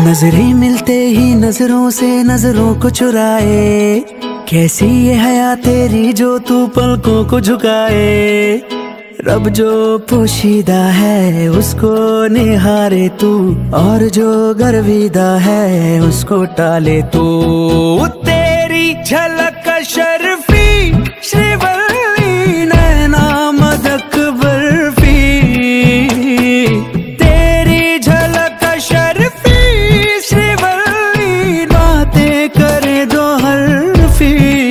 नजरें मिलते ही नजरों से नजरों को चुराए, कैसी ये हया तेरी जो तू पलकों को झुकाए। रब जो पोशीदा है उसको निहारे तू, और जो गर्विदा है उसको टाले तू। तेरी झलक शर्फी श्रीवल्ली नैना मदक बर्फी, तेरी झलक शर्फी श्रीवल्ली बातें करे दो हरफी।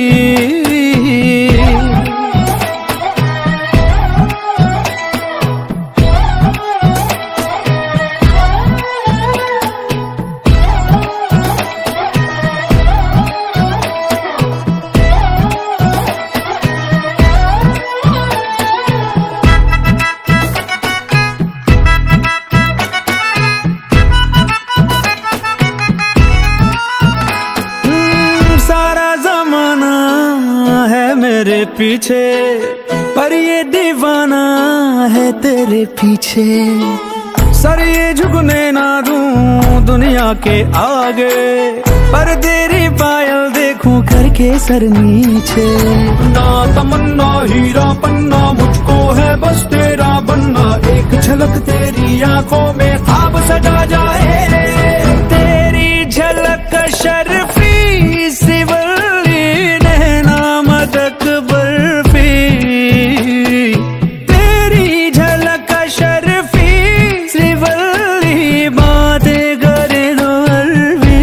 मेरे पीछे पर ये दीवाना है तेरे पीछे, सर ये झुकने ना दूं दुनिया के आगे, पर तेरी पायल देखूं करके सर नीचे। ना तमन्ना हीरा पन्ना मुझको है बस तेरा बनना, एक झलक तेरी आंखों में ख्वाब सजा जाए। तेरी झलक शर्फी सिवल्ली नैना मदक बर्फी, तेरी झलक शर्फी सिवल्ली बातें करे दो हरफी।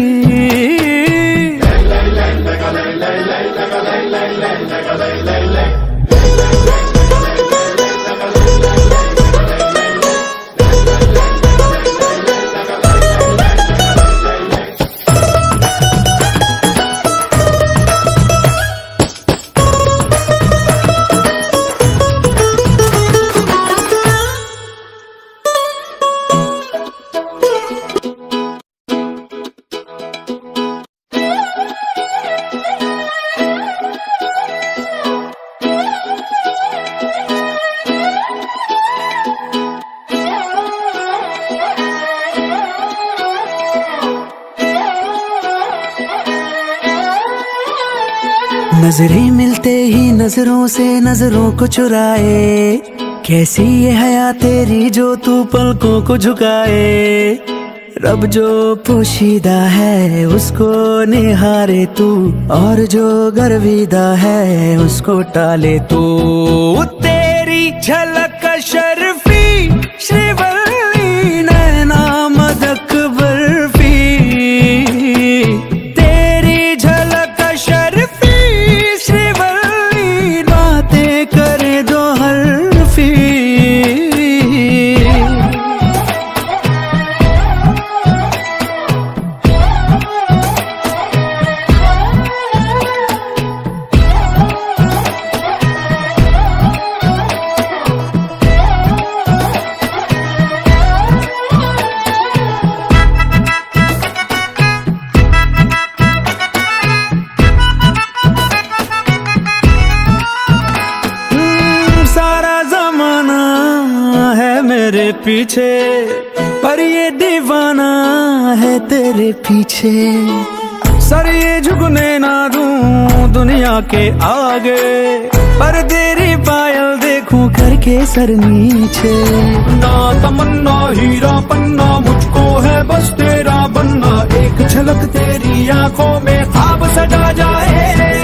नजरें मिलते ही नजरों से नजरों को चुराए, कैसी ये हया तेरी जो तू पलकों को झुकाए। रब जो पोशीदा है उसको निहारे तू, और जो गर्विदा है उसको टाले तू। तेरी झलक शर्फी श्रीवल्ली नैना मदक बर्फी, तेरी झलक शर्फी श्रीवल्ली बातें करे दो हरफी। मेरे पीछे पर ये दीवाना है तेरे पीछे, सर ये झुकने ना दूं दुनिया के आगे, पर तेरी पायल देखूं करके सर नीचे। ना तमन्ना हीरा पन्ना मुझको है बस तेरा बनना, एक झलक तेरी आंखों में ख्वाब सजा जाए।